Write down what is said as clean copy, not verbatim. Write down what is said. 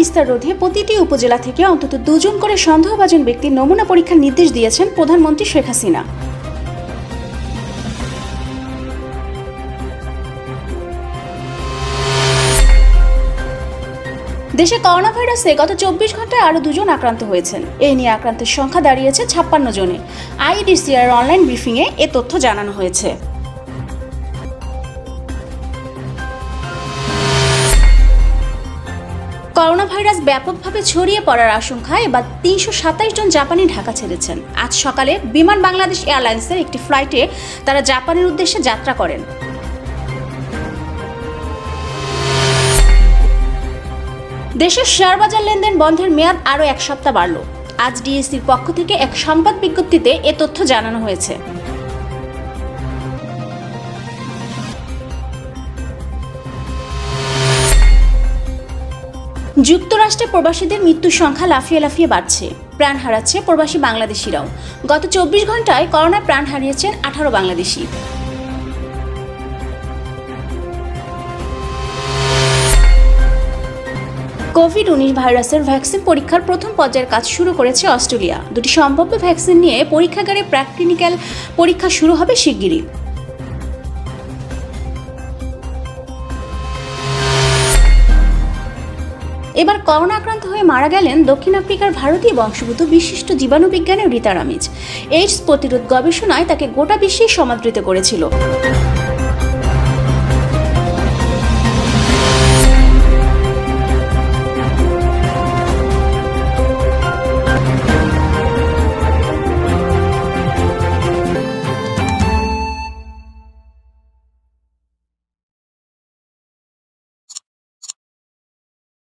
বিস্তার রোধে প্রতিটি উপজেলা থেকে অন্তত 2 জন করে সন্দেহভাজন ব্যক্তির নমুনা পরীক্ষার নির্দেশ দিয়েছেন প্রধানমন্ত্রী শেখ হাসিনা। দেশে করোনা ভাইরাসে গত 24 ঘন্টায় আরও 2 জন আক্রান্ত হয়েছেন। এই নিয়ে আক্রান্তের সংখ্যা দাঁড়িয়েছে 56 জনে। আইইডিসিআর অনলাইন ব্রিফিংয়ে এ তথ্য জানানো হয়েছে। করোনা ভাইরাস ব্যাপকভাবে ছড়িয়ে পড়ার আশঙ্কায় এবার 327 জন জাপানি ঢাকা ছেড়েছেন। আজ সকালে বিমান বাংলাদেশ এয়ারলাইন্সের একটি ফ্লাইটে তারা জাপানের উদ্দেশ্যে যাত্রা করেন। দেশের শেয়ার বাজার লেনদেন বন্ধের মেয়াদ আরও 1 সপ্তাহ বাড়ল। আজ ডিএসসির পক্ষ থেকে এক সংবাদ বিজ্ঞপ্তিতে এ তথ্য জানানো হয়েছে। যুক্তরাষ্ট্রে প্রবাসীদের মৃত্যুর সংখ্যা লাফিয়ে লাফিয়ে বাড়ছে। প্রাণ হারাচ্ছে প্রবাসী বাংলাদেশিরাও। গত 24 ঘন্টায় করোনায় প্রাণ হারিয়েছেন 18 বাংলাদেশি। কোভিড-19 ভাইরাসের ভ্যাকসিন পরীক্ষার প্রথম পর্যায়ের কাজ শুরু করেছে অস্ট্রেলিয়া। 2টি সম্ভাব্য ভ্যাকসিন নিয়ে পরীক্ষাগারে প্র্যাকটিক্যাল পরীক্ষা শুরু হবে শিগগিরই। এবার করোনা আক্রান্ত হয়ে মারা গেলেন দক্ষিণ আফ্রিকার ভারতীয় বংশোদ্ভূত বিশিষ্ট জীবাণুবিজ্ঞানী রিতা রামিজ। এইডস প্রতিরোধ গবেষণায় তাকে গোটা বিশ্বেই সমাদৃত করেছিল।